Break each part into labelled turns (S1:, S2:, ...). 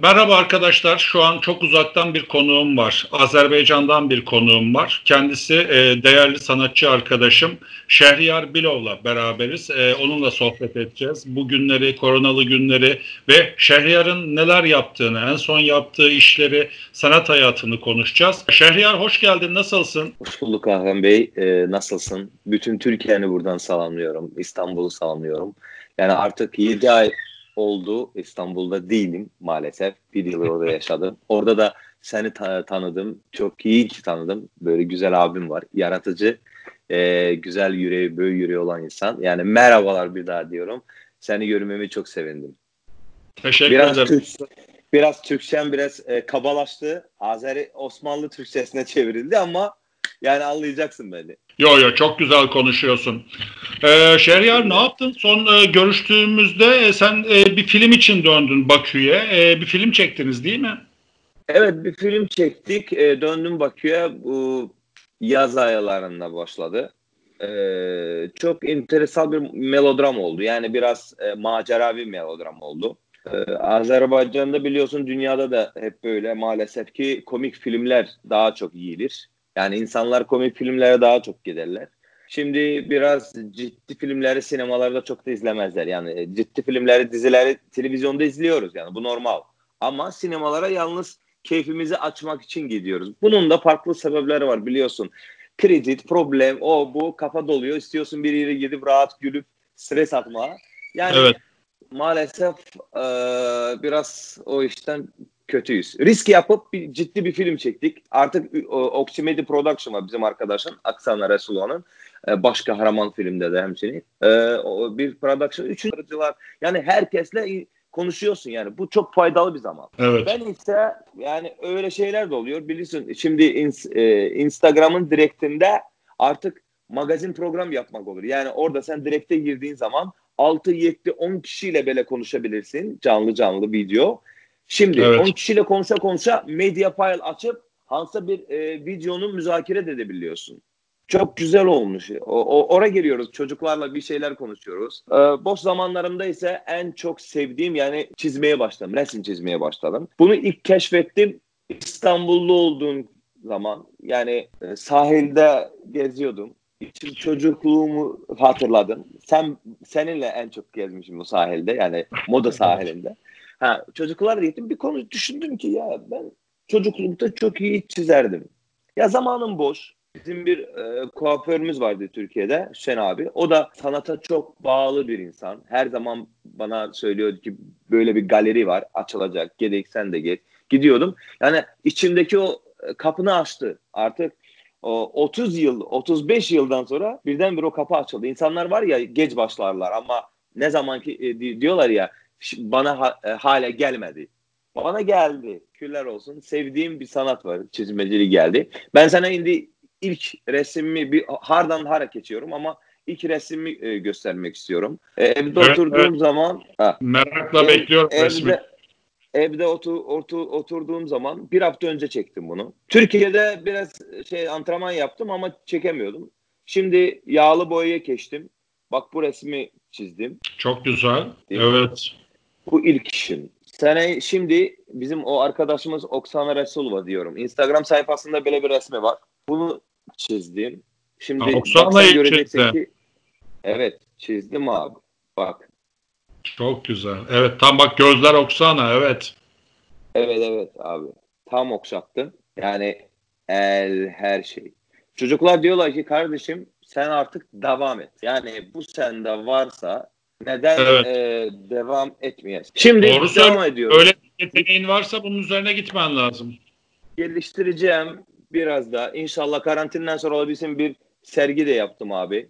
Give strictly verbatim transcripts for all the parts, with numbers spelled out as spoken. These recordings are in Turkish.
S1: Merhaba arkadaşlar. Şu an çok uzaktan bir konuğum var. Azerbaycan'dan bir konuğum var. Kendisi e, değerli sanatçı arkadaşım Şehriyar Bilov'la beraberiz. E, onunla sohbet edeceğiz. Bu günleri, koronalı günleri ve Şehriyar'ın neler yaptığını, en son yaptığı işleri, sanat hayatını konuşacağız. Şehriyar hoş geldin. Nasılsın?
S2: Hoş bulduk Ahmet Bey. Ee, nasılsın? Bütün Türkiye'ni buradan selamlıyorum. İstanbul'u selamlıyorum. Yani artık yedi ay oldu. İstanbul'da değilim maalesef. Bir yıl orada yaşadım. Orada da seni ta- tanıdım. Çok iyi ki tanıdım. Böyle güzel abim var. Yaratıcı, e, güzel yüreği, böyle yüreği olan insan. Yani merhabalar bir daha diyorum. Seni görmemi çok sevindim.
S1: Teşekkür
S2: Biraz
S1: ederim.
S2: Türk, biraz Türkçem biraz e, kabalaştı. Azeri Osmanlı Türkçesine çevrildi ama yani anlayacaksın beni.
S1: Yo yo çok güzel konuşuyorsun. Ee, Şehriyar ne yaptın? Son e, görüştüğümüzde e, sen e, bir film için döndün Bakü'ye. E, bir film çektiniz değil mi?
S2: Evet, bir film çektik. E, döndüm Bakü'ye. Bu yaz aylarında başladı. E, çok enteresan bir melodram oldu. Yani biraz e, macera bir melodram oldu. E, Azerbaycan'da biliyorsun, dünyada da hep böyle maalesef ki komik filmler daha çok yiyilir. Yani insanlar komik filmlere daha çok giderler. Şimdi biraz ciddi filmleri sinemalarda çok da izlemezler. Yani ciddi filmleri, dizileri televizyonda izliyoruz. Yani bu normal. Ama sinemalara yalnız keyfimizi açmak için gidiyoruz. Bunun da farklı sebepleri var biliyorsun. Kriz, problem, o bu, kafa doluyor. İstiyorsun bir yere gidip rahat gülüp stres atma. Yani
S1: Evet.
S2: maalesef e, biraz o işten kötüyüz. Risk yapıp bir, ciddi bir film çektik. Artık o, Oxymedi Production var bizim arkadaşın. Aksana Resuluan'ın. E, baş kahraman filmde de hemşini. E, o, bir production. Üçüncü yani herkesle konuşuyorsun yani. Bu çok faydalı bir zaman.
S1: Evet.
S2: Ben ise yani öyle şeyler de oluyor. Biliyorsun şimdi ins, e, Instagram'ın direktinde artık magazin program yapmak olur. Yani orada sen direkte girdiğin zaman altı, yedi, on kişiyle böyle konuşabilirsin. Canlı canlı video. Şimdi
S1: Evet.
S2: on kişiyle konuşa konuşa medya file açıp hansa bir e, videonu müzakere edebiliyorsun. Çok güzel olmuş. O, o, oraya giriyoruz. Çocuklarla bir şeyler konuşuyoruz. Ee, boş zamanlarımda ise en çok sevdiğim yani çizmeye başladım. Resim çizmeye başladım. Bunu ilk keşfettim İstanbullu olduğum zaman. Yani e, sahilde geziyordum. İçim çocukluğumu hatırladım. Sen seninle en çok gezmişim bu sahilde. Yani Moda sahilinde. Ha, çocuklarla gittim. Bir konu düşündüm ki ya ben çocuklukta çok iyi çizerdim. Ya zamanım boş. Bizim bir e, kuaförümüz vardı Türkiye'de, Hüseyin abi. O da sanata çok bağlı bir insan. Her zaman bana söylüyordu ki böyle bir galeri var, açılacak. Gerek sen de gel. Gidiyordum. Yani içimdeki o e, kapını açtı. Artık o otuz yıl, otuz beş yıldan sonra birdenbire o kapı açıldı. İnsanlar var ya geç başlarlar ama ne zaman ki e, diyorlar ya bana ha, e, hala gelmedi. Bana geldi. Küller olsun. Sevdiğim bir sanat var. Çizmecilik geldi. Ben sana şimdi ilk resmimi bir hardan hara geçiyorum ama ilk resmimi e, göstermek istiyorum. E, evde
S1: Evet,
S2: oturduğum
S1: evet.
S2: zaman ha,
S1: Merakla
S2: ev,
S1: bekliyorum resmi.
S2: evde evde otur, otur, oturduğum zaman bir hafta önce çektim bunu. Türkiye'de biraz şey antrenman yaptım ama çekemiyordum. Şimdi yağlı boyaya geçtim. Bak bu resmi çizdim.
S1: Çok güzel. Evet.
S2: Bu ilk işim. Sene şimdi bizim o arkadaşımız Oksana Resulova diyorum. Instagram sayfasında böyle bir resmi var. Bunu çizdim. Şimdi baksan göreceksin ki evet çizdim abi. Bak.
S1: Çok güzel. Evet tam bak gözler Oksana evet.
S2: Evet evet abi. Tam okşattın. Yani el her şey. Çocuklar diyorlar ki kardeşim sen artık devam et. Yani bu sende varsa neden
S1: Evet.
S2: e, devam etmeyesin? Şimdi
S1: Doğru
S2: devam
S1: söylüyorsun.
S2: ediyoruz.
S1: Öyle bir yeteneğin varsa bunun üzerine gitmen lazım.
S2: Geliştireceğim biraz da. İnşallah karantinden sonra olabilsin bir sergi de yaptım abi.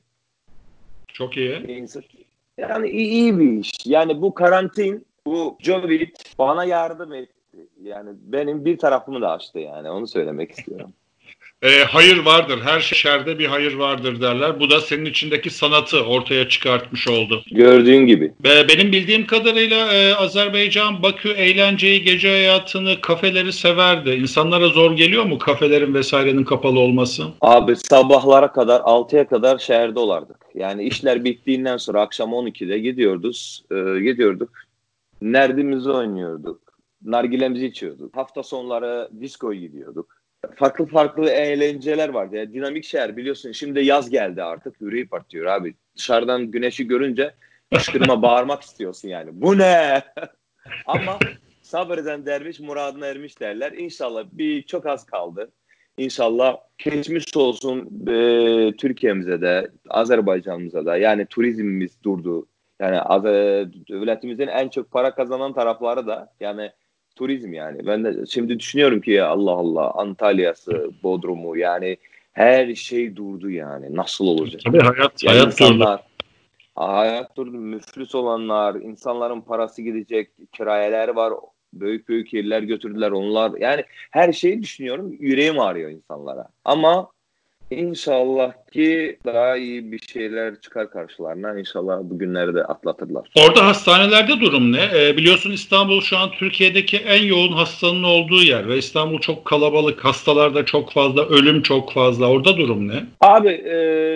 S1: Çok iyi.
S2: Yani iyi, iyi bir iş. Yani bu karantin, bu Covid bana yardım etti. Yani benim bir tarafımı da açtı yani. Onu söylemek istiyorum.
S1: E, hayır vardır. Her şerde bir hayır vardır derler. Bu da senin içindeki sanatı ortaya çıkartmış oldu.
S2: Gördüğün gibi.
S1: Ve benim bildiğim kadarıyla e, Azerbaycan, Bakü eğlenceyi, gece hayatını, kafeleri severdi. İnsanlara zor geliyor mu kafelerin vesairenin kapalı olması?
S2: Abi sabahlara kadar, altıya kadar şehirde olardık. Yani işler bittiğinden sonra akşam on ikide gidiyorduk. E, gidiyorduk. Nerdimizi oynuyorduk. nargilemizi içiyorduk. Hafta sonları diskoya gidiyorduk. Farklı farklı eğlenceler vardı. Yani dinamik şehir biliyorsun. Şimdi yaz geldi artık. Hürriyet artıyor abi. Dışarıdan güneşi görünce kışkırma bağırmak istiyorsun yani. Bu ne? Ama sabreden derviş muradına ermiş derler. İnşallah bir çok az kaldı. İnşallah geçmiş olsun e, Türkiye'mize de, Azerbaycan'ımıza da. Yani turizmimiz durdu. Yani devletimizin en çok para kazanan tarafları da yani turizm yani. Ben de şimdi düşünüyorum ki ya Allah Allah Antalya'sı, Bodrum'u yani her şey durdu yani. Nasıl olacak?
S1: Tabii hayat,
S2: Yani
S1: hayat
S2: insanlar,
S1: durdu.
S2: hayat durdu, müflüs olanlar, insanların parası gidecek, kirayeler var, büyük büyük yerler götürdüler onlar. Yani her şeyi düşünüyorum, yüreğim ağrıyor insanlara. Ama İnşallah ki daha iyi bir şeyler çıkar karşılarına. İnşallah bu günleri de atlatırlar.
S1: Orada hastanelerde durum ne? E, biliyorsun İstanbul şu an Türkiye'deki en yoğun hastanın olduğu yer ve İstanbul çok kalabalık, hastalarda çok fazla, ölüm çok fazla. Orada durum ne?
S2: Abi e,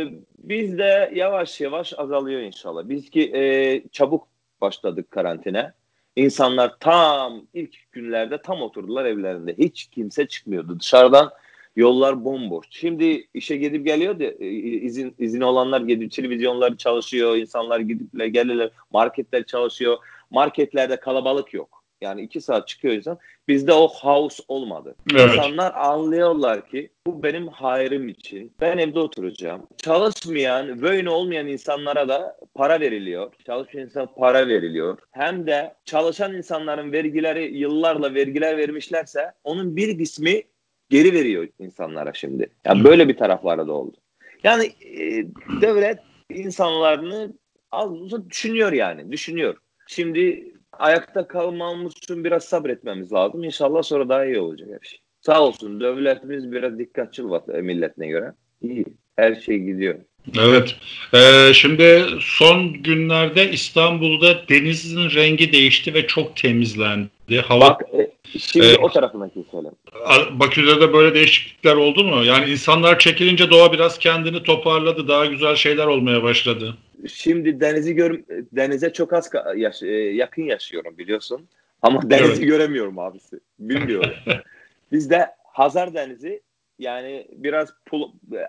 S2: bizde yavaş yavaş azalıyor inşallah. Biz ki e, çabuk başladık karantina. İnsanlar tam ilk günlerde tam oturdular evlerinde. Hiç kimse çıkmıyordu. Dışarıdan yollar bomboş. Şimdi işe gidip geliyor da e, izin izin olanlar gidip televizyonlar çalışıyor. İnsanlar gidip gelirler. Marketler çalışıyor. Marketlerde kalabalık yok. Yani iki saat çıkıyor insan. Bizde o haus olmadı.
S1: Evet.
S2: İnsanlar anlıyorlar ki bu benim hayrım için. Ben evde oturacağım. Çalışmayan, böyle olmayan insanlara da para veriliyor. Çalışan insan para veriliyor. Hem de çalışan insanların vergileri yıllarla vergiler vermişlerse onun bir kısmı geri veriyor insanlara şimdi. Yani böyle bir tarafları da oldu. Yani e, devlet insanlarını az olsa düşünüyor yani. Düşünüyor. Şimdi ayakta kalmamız için biraz sabretmemiz lazım. İnşallah sonra daha iyi olacak her şey. Sağ olsun devletimiz biraz dikkatçi milletine göre. İyi. Her şey gidiyor.
S1: Evet. Ee, şimdi son günlerde İstanbul'da denizin rengi değişti ve çok temizlendi. Hava
S2: Bak e, şimdi
S1: e,
S2: o tarafına keselim.
S1: Bakü'de de böyle değişiklikler oldu mu? Yani insanlar çekilince doğa biraz kendini toparladı. Daha güzel şeyler olmaya başladı.
S2: Şimdi denizi gör denize çok az yaş yakın yaşıyorum biliyorsun. Ama denizi
S1: Evet.
S2: göremiyorum abisi. Bilmiyorum. Bizde Hazar Denizi yani biraz pul,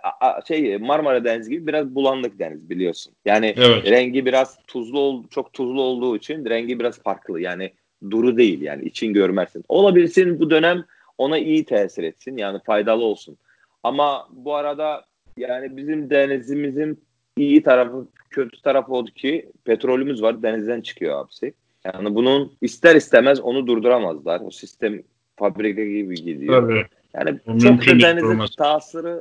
S2: şey Marmara Denizi gibi biraz bulanık deniz biliyorsun. Yani
S1: Evet.
S2: rengi biraz tuzlu çok tuzlu olduğu için rengi biraz farklı. Yani duru değil yani için görmezsin. Olabilirsin bu dönem ona iyi tesir etsin yani faydalı olsun. Ama bu arada yani bizim denizimizin iyi tarafı kötü tarafı oldu ki petrolümüz var denizden çıkıyor abisi. Yani bunun ister istemez onu durduramazlar. O sistem fabrika gibi gidiyor.
S1: Tabii.
S2: Yani
S1: O
S2: çok
S1: mümkün
S2: da
S1: değil,
S2: denize
S1: durmaz.
S2: tasırı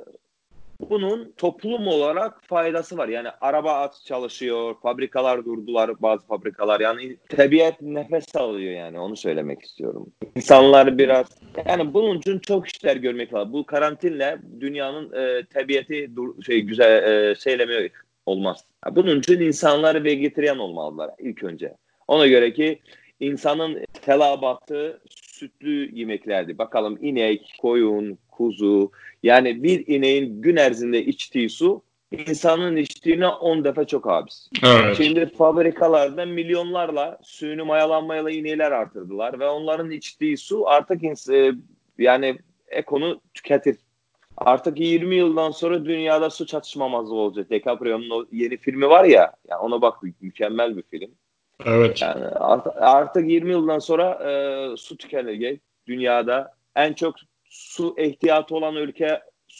S2: bunun toplum olarak faydası var. Yani araba at çalışıyor, fabrikalar durdular bazı fabrikalar. Yani tabiat nefes alıyor yani onu söylemek istiyorum. İnsanlar biraz yani bunun için çok işler görmek lazım. Bu karantinle dünyanın e, tabiatı dur, şey güzel e, şeylemiyor olmaz. Bunun için insanları vejetaryen olmalılar ilk önce. Ona göre ki insanın telabatı sütlü yemeklerdi. Bakalım inek, koyun, kuzu yani bir ineğin gün erzinde içtiği su insanın içtiğine on defa çok abis.
S1: Evet.
S2: Şimdi fabrikalarda milyonlarla suyunu mayalanmayla ineğler artırdılar ve onların içtiği su artık ins- yani ekonu tüketir. Artık yirmi yıldan sonra dünyada su çatışmamazlığı olacak. DiCaprio'nun o yeni filmi var ya, yani ona bak mükemmel bir film.
S1: Evet.
S2: Yani artık yirmi yıldan sonra e, su tükenecek. Dünyada en çok su ihtiyatı olan ülke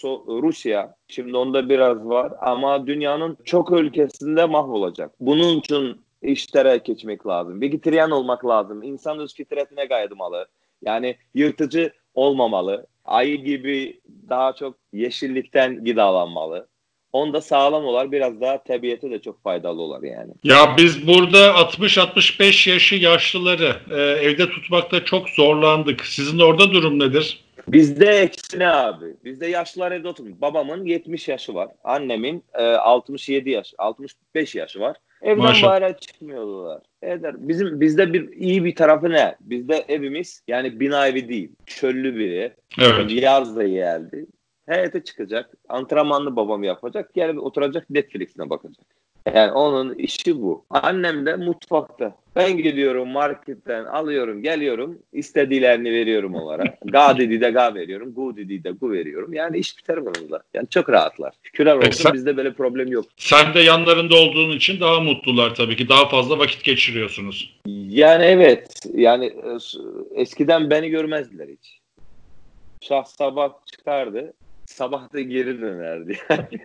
S2: Rusya. Şimdi onda biraz var ama dünyanın çok ülkesinde mahvolacak. Bunun için işlere geçmek lazım. Vejetaryen olmak lazım. İnsan öz fitretine kaymalı. Yani yırtıcı olmamalı. Ayı gibi daha çok yeşillikten gıdalanmalı. Onda sağlam olar biraz daha tabiata da çok faydalı olur yani.
S1: Ya biz burada altmış altmış beş yaşı yaşlıları e, evde tutmakta çok zorlandık. Sizin orada durum nedir?
S2: Bizde eksine abi. Bizde yaşlılar evde oturmuyor. Babamın yetmiş yaşı var. Annemin e, altmış yedi yaş, altmış beş yaşı var. Evden
S1: Maşallah.
S2: bari çıkmıyorlar. Eder. Bizim bizde bir iyi bir tarafı ne? Bizde evimiz yani bina evi değil. Çöllü biri.
S1: Evet.
S2: Şimdi yaz da geldi. Heyete çıkacak. Antrenmanlı babam yapacak. Gelip oturacak Netflix'ine bakacak. Yani onun işi bu. Annem de mutfakta. Ben gidiyorum marketten alıyorum, geliyorum. İstediğlerini veriyorum onlara. Ga dedi de ga veriyorum. Gu dedi de gu veriyorum. Yani iş biter bununla. Yani çok rahatlar. Şükürler
S1: Peki
S2: olsun
S1: sen,
S2: bizde böyle problem yok.
S1: sen de yanlarında olduğun için daha mutlular tabii ki. Daha fazla vakit geçiriyorsunuz.
S2: Yani evet. Yani e, eskiden beni görmezdiler hiç. Şah sabah çıkardı. Sabah da geri dönerdi.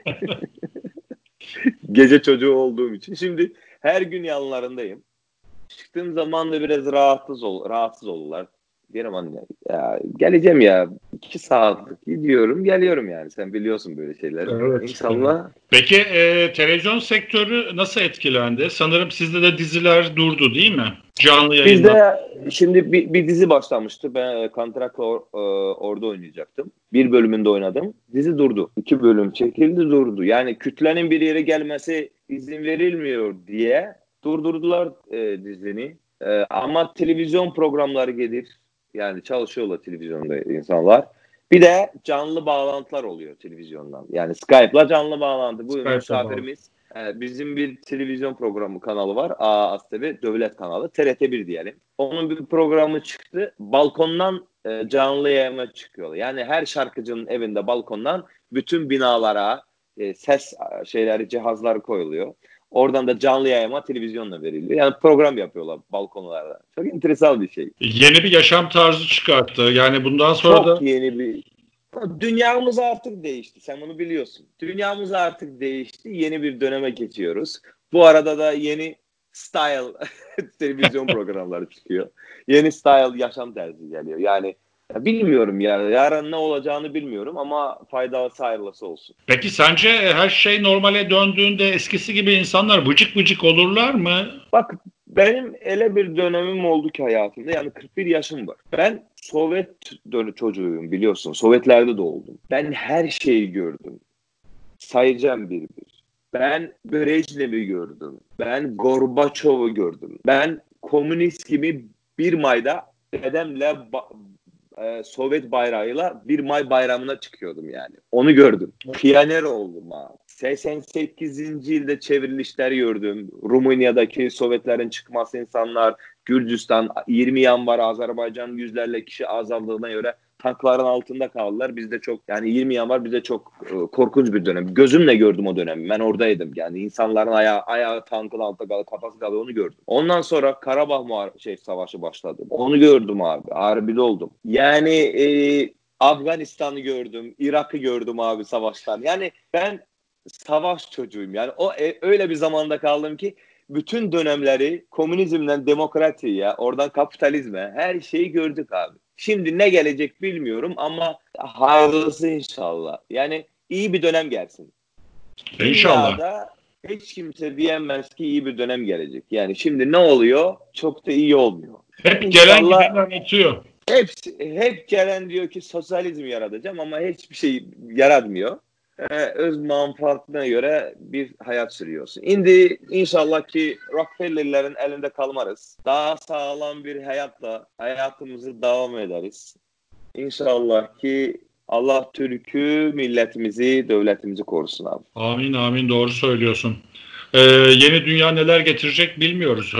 S2: Gece çocuğu olduğum için. Şimdi her gün yanlarındayım. Çıktığım zaman da biraz rahatsız ol, rahatsız oldular. Diyorum anne ya geleceğim ya iki saatlik gidiyorum geliyorum yani sen biliyorsun böyle şeyleri.
S1: Evet. Evet.
S2: İnşallah.
S1: Peki e, televizyon sektörü nasıl etkilendi? Sanırım sizde de diziler durdu değil mi? Canlı yayınlar.
S2: Bizde şimdi bir, bir dizi başlamıştı. Ben kontratla or, e, orada oynayacaktım. Bir bölümünde oynadım. Dizi durdu. İki bölüm çekildi durdu. Yani kütlenin bir yere gelmesi izin verilmiyor diye durdurdular e, dizini. E, ama televizyon programları gelir. Yani çalışıyorlar televizyonda insanlar. Bir de canlı bağlantılar oluyor televizyondan. Yani Skype'la canlı bağlantı. Bu
S1: Skype'la bağlı.
S2: misafirimiz e, bizim bir televizyon programı kanalı var. A A S T V Devlet kanalı. T R T bir diyelim. Onun bir programı çıktı. Balkondan e, canlı yayına çıkıyor. Yani her şarkıcının evinde balkondan bütün binalara e, ses şeyleri, cihazları koyuluyor. Oradan da canlı yayıma televizyonla veriliyor. Yani program yapıyorlar balkonlarda. Çok enteresan bir şey.
S1: Yeni bir yaşam tarzı çıkarttı. Yani bundan sonra
S2: Çok
S1: da
S2: yeni bir... Dünyamız artık değişti. Sen bunu biliyorsun. Dünyamız artık değişti. Yeni bir döneme geçiyoruz. Bu arada da yeni style televizyon programları çıkıyor. Yeni style yaşam tarzı geliyor. Yani ya bilmiyorum ya. Yarın ne olacağını bilmiyorum ama faydalısı hayırlısı olsun.
S1: peki sence her şey normale döndüğünde eskisi gibi insanlar vıcık vıcık olurlar mı?
S2: Bak benim öyle bir dönemim oldu ki hayatımda. Yani kırk bir yaşım var. Ben Sovyet dönü çocuğuyum biliyorsun. Sovyetlerde doğdum. Ben her şeyi gördüm. Sayacağım bir bir. Ben Brejnev'i gördüm. Ben Gorbaçov'u gördüm. Ben komünist gibi bir May'da dedemle ba- e, Sovyet bayrağıyla bir May bayramına çıkıyordum yani. Onu gördüm. Piyaner oldum abi. seksen sekizinci yılda çevrilişler gördüm. Rumanya'daki Sovyetlerin çıkması insanlar, Gürcistan, yirmi Yanvar Azerbaycan yüzlerle kişi azaldığına göre tankların altında kaldılar. Bizde çok yani yirmi Yanvar bize çok e, korkunç bir dönem. Gözümle gördüm o dönemi. Ben oradaydım. Yani insanların ayağı, ayağı tankın altında kaldı, kafası kaldı onu gördüm. Ondan sonra Karabağ muhar- şey savaşı başladı. Onu gördüm abi. Harbide oldum. Yani e, Afganistan'ı gördüm. Irak'ı gördüm abi savaştan. Yani ben savaş çocuğuyum. Yani o e, öyle bir zamanda kaldım ki bütün dönemleri komünizmden demokrasiye, oradan kapitalizme her şeyi gördük abi. Şimdi ne gelecek bilmiyorum ama hayırlısı inşallah. Yani iyi bir dönem gelsin.
S1: İnşallah.
S2: Dünyada hiç kimse diyemez ki iyi bir dönem gelecek. Yani şimdi ne oluyor? Çok da iyi olmuyor.
S1: Hep gelen
S2: İnşallah
S1: giden anlatıyor.
S2: hepsi, hep gelen diyor ki sosyalizm yaratacağım ama hiçbir şey yaratmıyor. Ee, öz manfaatine göre bir hayat sürüyorsun. Şimdi inşallah ki Rockefeller'lerin elinde kalmarız. Daha sağlam bir hayatla hayatımızı devam ederiz. İnşallah ki Allah Türk'ü, milletimizi, devletimizi korusun abi.
S1: Amin amin doğru söylüyorsun. Ee, yeni dünya neler getirecek bilmiyoruz.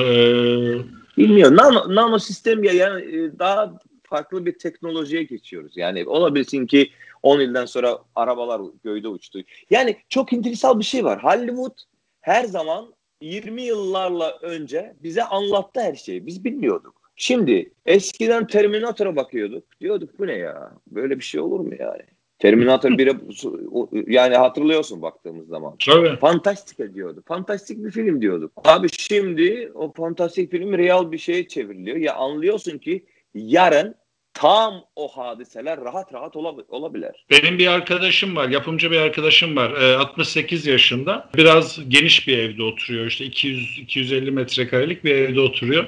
S1: Ee,
S2: Bilmiyorum. Nano, nano sistem ya yani e, daha farklı bir teknolojiye geçiyoruz. Yani olabilsin ki on yıldan sonra arabalar göğde uçtu. Yani çok enteresan bir şey var. Hollywood her zaman yirmi yıllarla önce bize anlattı her şeyi. Biz bilmiyorduk. Şimdi eskiden Terminator'a bakıyorduk. Diyorduk bu ne ya? Böyle bir şey olur mu yani? Terminator biri yani hatırlıyorsun baktığımız zaman.
S1: tabii.
S2: Fantastik ediyordu. Fantastik bir film diyorduk. Abi şimdi o fantastik film real bir şeye çevriliyor. Ya anlıyorsun ki yarın tam o hadiseler rahat rahat olab- olabilir.
S1: Benim bir arkadaşım var, yapımcı bir arkadaşım var. Ee, altmış sekiz yaşında. Biraz geniş bir evde oturuyor. İşte iki yüz iki yüz elli metrekarelik bir evde oturuyor.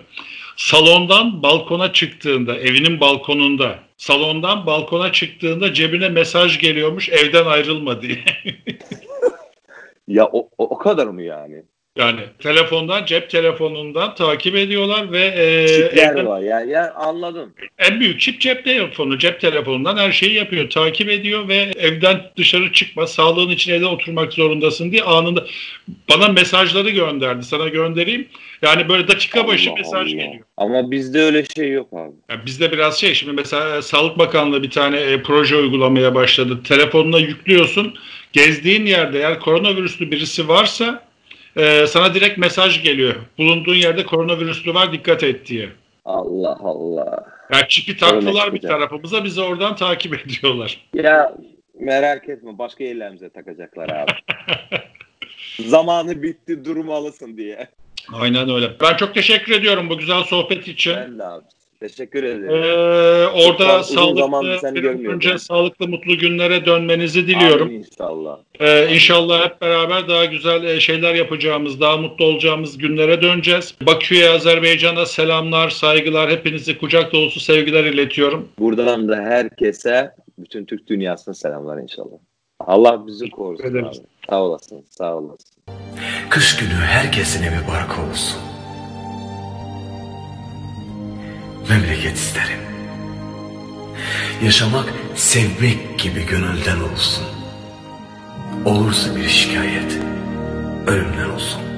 S1: Salondan balkona çıktığında, evinin balkonunda, salondan balkona çıktığında cebine mesaj geliyormuş evden ayrılma diye.
S2: Ya o, o, o kadar mı yani?
S1: Yani telefondan, cep telefonundan takip ediyorlar ve e,
S2: Çipler
S1: evden,
S2: var ya, ya anladım.
S1: en büyük çip cep telefonu. Cep telefonundan her şeyi yapıyor. Takip ediyor ve evden dışarı çıkma, sağlığın için evde oturmak zorundasın diye anında bana mesajları gönderdi. Sana göndereyim. Yani böyle dakika başı
S2: Allah
S1: mesaj
S2: Allah.
S1: geliyor.
S2: Ama bizde öyle şey yok abi.
S1: Yani bizde biraz şey, şimdi mesela Sağlık Bakanlığı bir tane e, proje uygulamaya başladı. Telefonuna yüklüyorsun. Gezdiğin yerde eğer koronavirüslü birisi varsa e, sana direkt mesaj geliyor. Bulunduğun yerde koronavirüslü var, dikkat et diye.
S2: Allah Allah.
S1: Yani çipi taktılar bir tarafımıza, bizi oradan takip ediyorlar.
S2: Ya merak etme, başka yerlerimize takacaklar abi. Zamanı bitti, durmalısın diye.
S1: Aynen öyle. Ben çok teşekkür ediyorum bu güzel sohbet için.
S2: Ben de abi. Teşekkür ederim.
S1: Ee, orada
S2: sağlıklı,
S1: bir önce sağlıklı, mutlu günlere dönmenizi diliyorum.
S2: Amin inşallah.
S1: Ee, inşallah hep beraber daha güzel şeyler yapacağımız, daha mutlu olacağımız günlere döneceğiz. Bakü'ye, Azerbaycan'a selamlar, saygılar, hepinizi kucak dolusu sevgiler iletiyorum.
S2: Buradan da herkese, bütün Türk dünyasına selamlar inşallah. Allah bizi korusun abi. Sağ olasın, sağ olasın.
S3: Kış günü herkesin evi barkı olsun. Memleket isterim. Yaşamak sevmek gibi gönülden olsun. Olursa bir şikayet ölümden olsun.